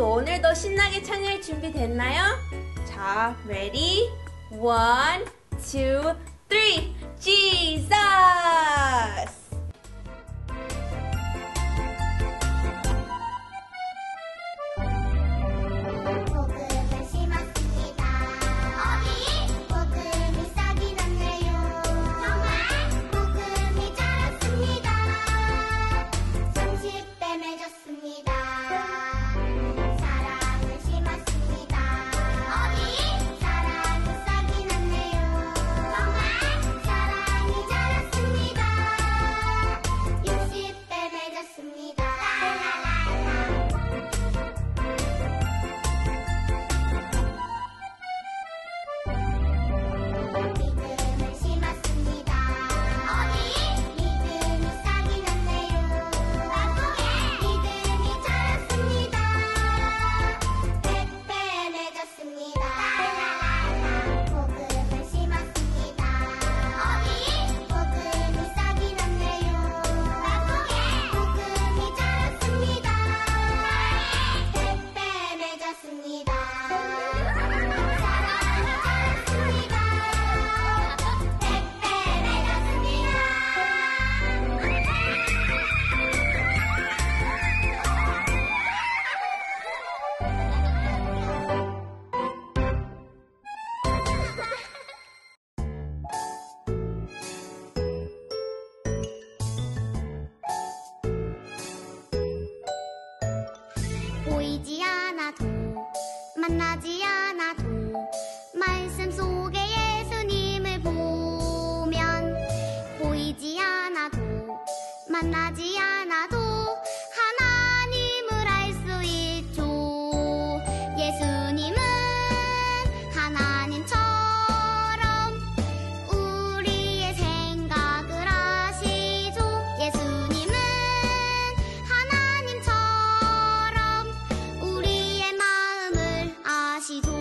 오늘도 신나게 찬양할 준비 됐나요? 자, ready? 1, 2, 3, Jesus! 보이지 않아도 만나지 않아도 말씀 속에 예수님을 보면 보이지 않아도 만나지 않아도 하나님을 알 수 있죠. 예수님은 하나님처럼 우리의 생각을 아시죠. 예수님은 하나님처럼 우리의 마음을 아시죠.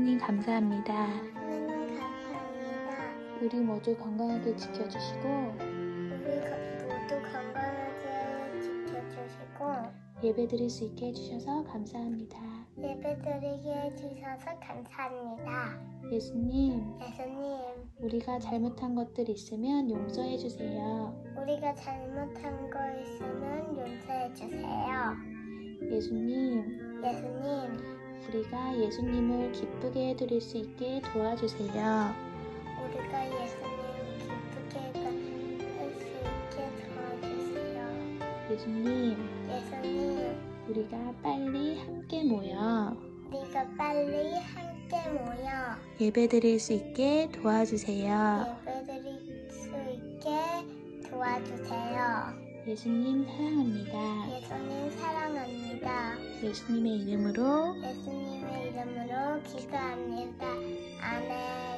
하나님 감사합니다. 하나님 감사합니다. 우리 모두 건강하게 지켜주시고 우리 모두 건강하게 지켜주시고 예배드릴 수 있게 해주셔서 감사합니다. 예배드리게 해주셔서 감사합니다. 예수님, 예수님, 우리가 잘못한 것들 있으면 용서해 주세요. 우리가 잘못한 거 있으면 용서해 주세요. 예수님, 예수님, 우리가 예수님을 기쁘게 해드릴 수 있게 도와주세요. 우리가 예수님 기쁘게 할 수 있게 도와주세요. 예수님, 예수님, 우리가 빨리 함께 모여 우리가 빨리 함께 모여 예배드릴 수 있게 도와주세요. 예배드릴 수 있게 도와주세요. 예수님 사랑합니다. 예수님 사랑합니다. 예수님의 이름으로 예수님의 이름으로 기도합니다. 아멘.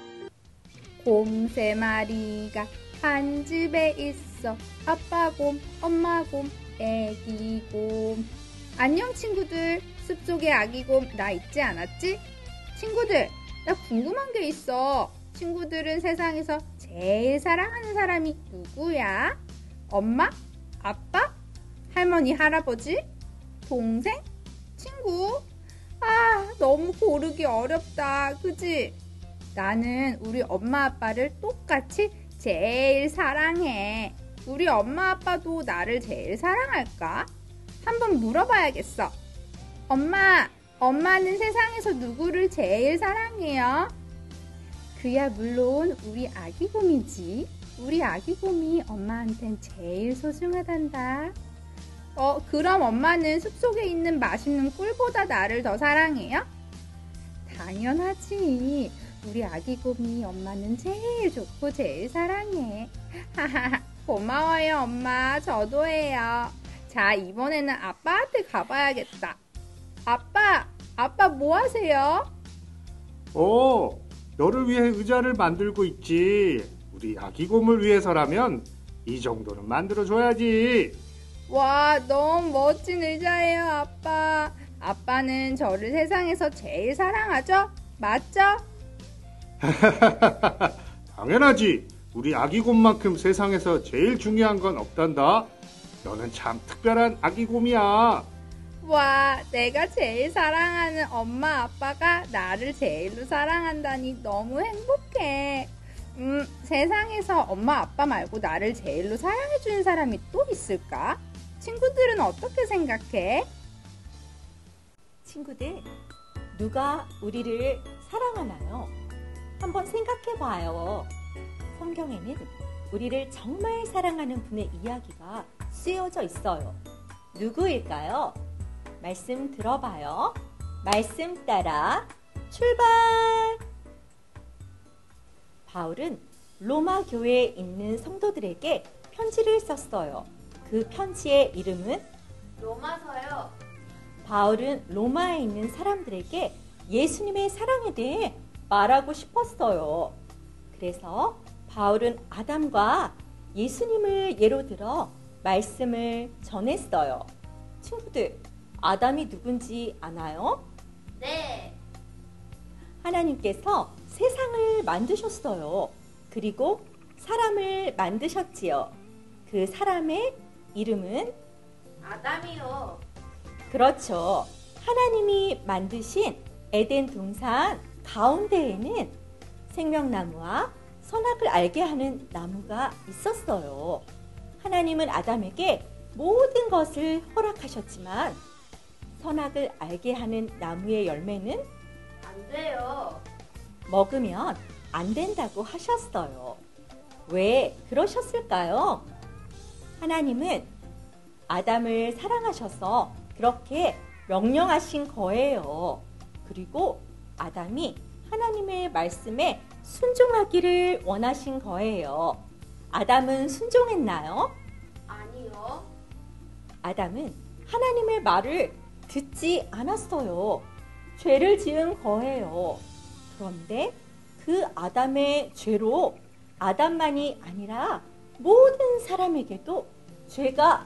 곰 3마리가 한 집에 있어. 아빠 곰, 엄마 곰, 애기 곰. 안녕 친구들. 숲속의 아기 곰 나 잊지 않았지? 친구들, 나 궁금한 게 있어. 친구들은 세상에서 제일 사랑하는 사람이 누구야? 엄마? 아빠? 할머니, 할아버지? 동생? 친구? 너무 고르기 어렵다. 그지? 나는 우리 엄마 아빠를 똑같이 제일 사랑해. 우리 엄마 아빠도 나를 제일 사랑할까? 한번 물어봐야겠어. 엄마는 세상에서 누구를 제일 사랑해요? 그야 물론 우리 아기곰이지. 우리 아기곰이 엄마한텐 제일 소중하단다. 그럼 엄마는 숲속에 있는 맛있는 꿀보다 나를 더 사랑해요? 당연하지. 우리 아기곰이 엄마는 제일 좋고 제일 사랑해. 고마워요, 엄마. 저도 해요. 자, 이번에는 아빠한테 가봐야겠다. 아빠 뭐 하세요? 너를 위해 의자를 만들고 있지. 우리 아기곰을 위해서라면 이 정도는 만들어줘야지. 와, 너무 멋진 의자예요, 아빠. 아빠는 저를 세상에서 제일 사랑하죠? 맞죠? 당연하지. 우리 아기곰만큼 세상에서 제일 중요한 건 없단다. 너는 참 특별한 아기곰이야. 와, 내가 제일 사랑하는 엄마 아빠가 나를 제일로 사랑한다니 너무 행복해. 세상에서 엄마 아빠 말고 나를 제일로 사랑해주는 사람이 또 있을까? 친구들은 어떻게 생각해? 친구들, 누가 우리를 사랑하나요? 한번 생각해봐요. 성경에는 우리를 정말 사랑하는 분의 이야기가 쓰여져 있어요. 누구일까요? 말씀 들어봐요. 말씀 따라 출발! 바울은 로마 교회에 있는 성도들에게 편지를 썼어요. 그 편지의 이름은 로마서요. 바울은 로마에 있는 사람들에게 예수님의 사랑에 대해 말하고 싶었어요. 그래서 바울은 아담과 예수님을 예로 들어 말씀을 전했어요. 친구들, 아담이 누군지 아나요? 네. 하나님께서 세상을 만드셨어요. 그리고 사람을 만드셨지요. 그 사람의 이름은 아담이요. 그렇죠. 하나님이 만드신 에덴 동산 가운데에는 생명나무와 선악을 알게 하는 나무가 있었어요. 하나님은 아담에게 모든 것을 허락하셨지만 선악을 알게 하는 나무의 열매는 안 돼요. 먹으면 안 된다고 하셨어요. 왜 그러셨을까요? 하나님은 아담을 사랑하셔서 그렇게 명령하신 거예요. 그리고 아담이 하나님의 말씀에 순종하기를 원하신 거예요. 아담은 순종했나요? 아니요. 아담은 하나님의 말을 듣지 않았어요. 죄를 지은 거예요. 그런데 그 아담의 죄로 아담만이 아니라 모든 사람에게도 죄가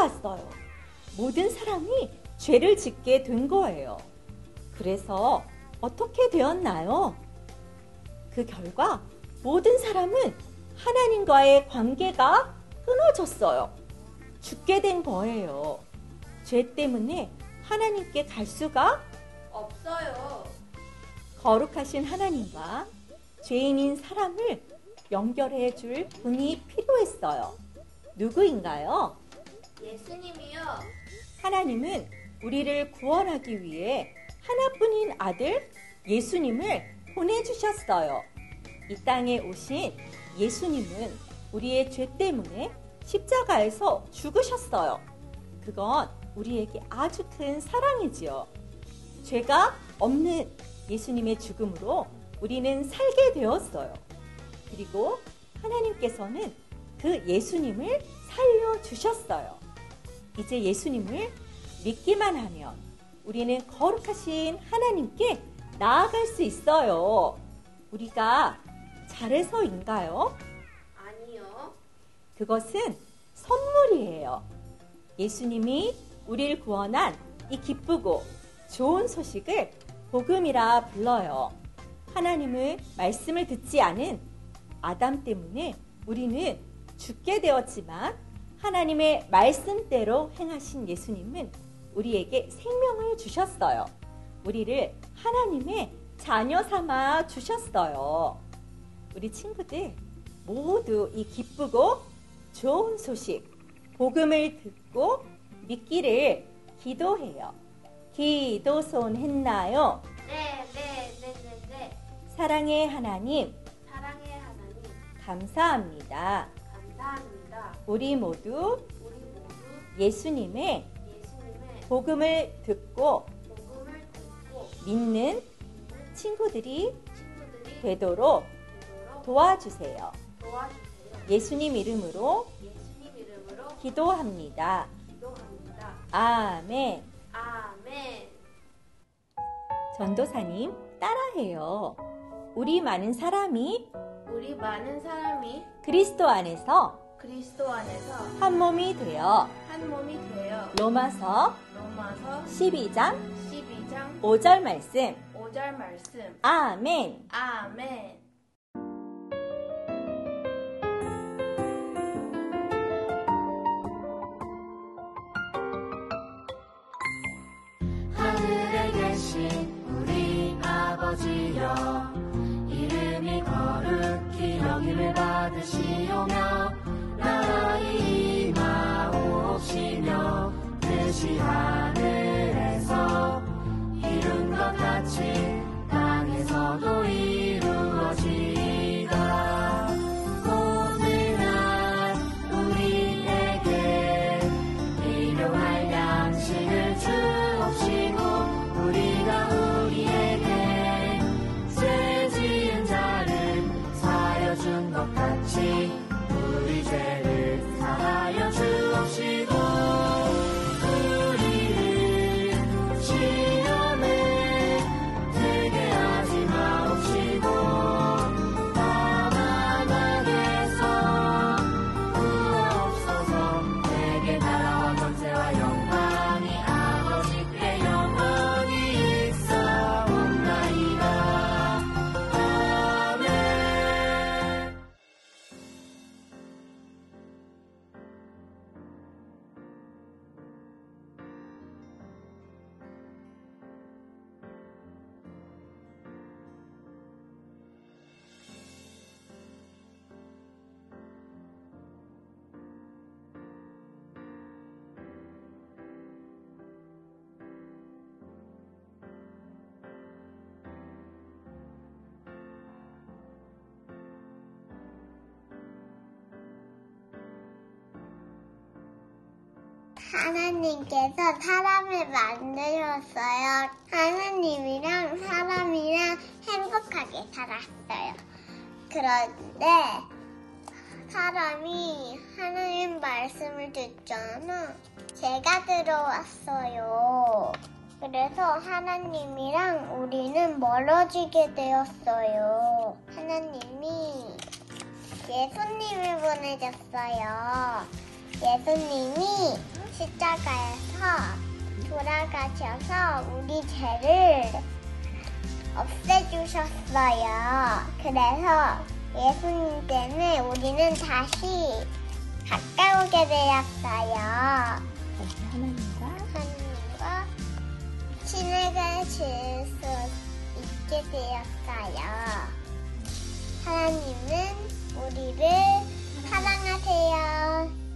들어왔어요. 모든 사람이 죄를 짓게 된 거예요. 그래서 어떻게 되었나요? 그 결과 모든 사람은 하나님과의 관계가 끊어졌어요. 죽게 된 거예요. 죄 때문에 하나님께 갈 수가 없어요. 거룩하신 하나님과 죄인인 사람을 연결해 줄 분이 필요했어요. 누구인가요? 예수님이요. 하나님은 우리를 구원하기 위해 하나뿐인 아들 예수님을 보내주셨어요. 이 땅에 오신 예수님은 우리의 죄 때문에 십자가에서 죽으셨어요. 그건 우리에게 아주 큰 사랑이지요. 죄가 없는 예수님의 죽음으로 우리는 살게 되었어요. 그리고 하나님께서는 그 예수님을 살려주셨어요. 이제 예수님을 믿기만 하면 우리는 거룩하신 하나님께 나아갈 수 있어요. 우리가 잘해서인가요? 아니요. 그것은 선물이에요. 예수님이 우리를 구원한 이 기쁘고 좋은 소식을 복음이라 불러요. 하나님의 말씀을 듣지 않은 아담 때문에 우리는 죽게 되었지만 하나님의 말씀대로 행하신 예수님은 우리에게 생명을 주셨어요. 우리를 하나님의 자녀 삼아 주셨어요. 우리 친구들 모두 이 기쁘고 좋은 소식, 복음을 듣고 믿기를 기도해요. 기도손 했나요? 네. 사랑의 하나님, 사랑의 하나님, 감사합니다. 감사합니다. 우리 모두 예수님의 복음을 듣고 믿는 친구들이 되도록 도와주세요. 예수님 이름으로 기도합니다. 아멘. 전도사님 따라해요. 우리 많은 사람이 그리스도 안에서 한 몸이 되어 로마서 12장 5절 말씀. 아멘. 하늘에 계신 우리 아버지여, 이름이 거룩히 여김을 받으시오며 나라의 임하옵시며 뜻이 하늘에서 이룬 것 같이 땅에서도 이루어지이다. 오늘날 우리에게 일용할 양식을 주옵시고 우리가 우리에게 죄 지은 자를 사하여 준 것 같이 우리 죄를 사하여 주옵시고 우리를 시험에 들게 하지 마옵시고 다만 악에서 구하옵소서. 내게 나라와 권세와 영광이 아버지께 영원히 있사옵나이다. 아멘. 하나님께서 사람을 만드셨어요. 하나님이랑 사람이랑 행복하게 살았어요. 그런데 사람이 하나님 말씀을 듣잖아. 죄가 들어왔어요. 그래서 하나님이랑 우리는 멀어지게 되었어요. 하나님이 예수님을 보내셨어요. 예수님이 십자가에서 돌아가셔서 우리 죄를 없애주셨어요. 그래서 예수님 때문에 우리는 다시 가까우게 되었어요. 하나님과 친하게 지을 수 있게 되었어요. 하나님은 우리를 사랑하세요.